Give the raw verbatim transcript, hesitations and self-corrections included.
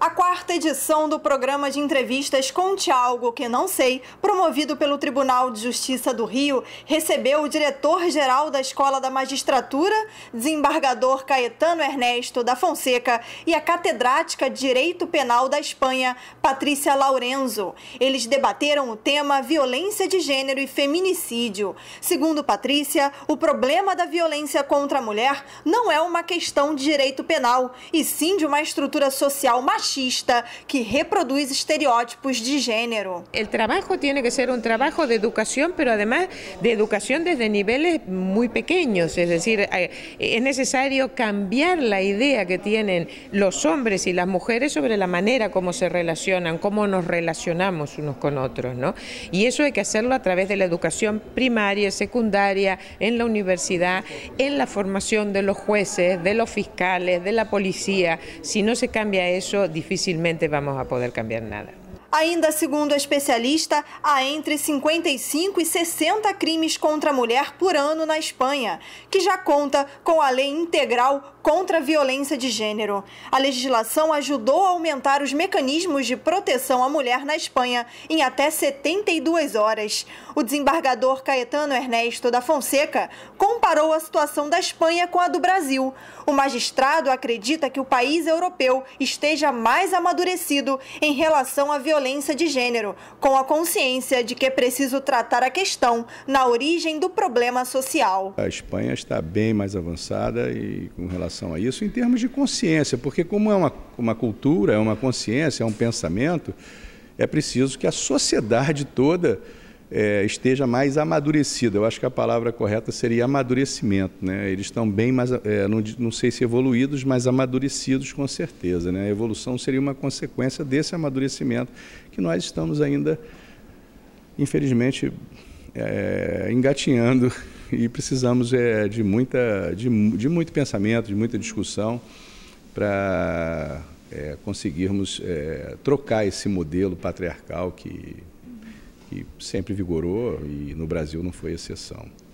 A quarta edição do programa de entrevistas Conte Algo Que Não Sei, promovido pelo Tribunal de Justiça do Rio, recebeu o diretor-geral da Escola da Magistratura, desembargador Caetano Ernesto da Fonseca, e a catedrática de Direito Penal da Espanha, Patrícia Laurenzo. Eles debateram o tema violência de gênero e feminicídio. Segundo Patrícia, o problema da violência contra a mulher não é uma questão de direito penal, e sim de uma estrutura social machista que reproduz estereotipos de género. El trabajo tiene que ser un trabajo de educación, pero además de educación desde niveles muy pequeños, es decir, es necesario cambiar la idea que tienen los hombres y las mujeres sobre la manera como se relacionan, cómo nos relacionamos unos con otros, ¿no? Y eso hay que hacerlo a través de la educación primaria, secundaria, en la universidad, en la formación de los jueces, de los fiscales, de la policía. Si no se cambia eso, dificilmente vamos a poder cambiar nada. Ainda segundo a especialista, há entre cinquenta e cinco e sessenta crimes contra a mulher por ano na Espanha, que já conta com a Lei Integral contra a Violência de Gênero. A legislação ajudou a aumentar os mecanismos de proteção à mulher na Espanha em até setenta e duas horas. O desembargador Caetano Ernesto da Fonseca comparou a situação da Espanha com a do Brasil. O magistrado acredita que o país europeu esteja mais amadurecido em relação à violência de gênero, com a consciência de que é preciso tratar a questão na origem do problema social. A Espanha está bem mais avançada e com relação a isso em termos de consciência, porque como é uma, uma cultura, é uma consciência, é um pensamento, é preciso que a sociedade toda é, esteja mais amadurecida. Eu acho que a palavra correta seria amadurecimento, né? Eles estão bem mais, é, não, não sei se evoluídos, mas amadurecidos com certeza, né? A evolução seria uma consequência desse amadurecimento que nós estamos ainda, infelizmente, é, engatinhando e precisamos é, de, muita, de, de muito pensamento, de muita discussão para é, conseguirmos é, trocar esse modelo patriarcal que que sempre vigorou e no Brasil não foi exceção.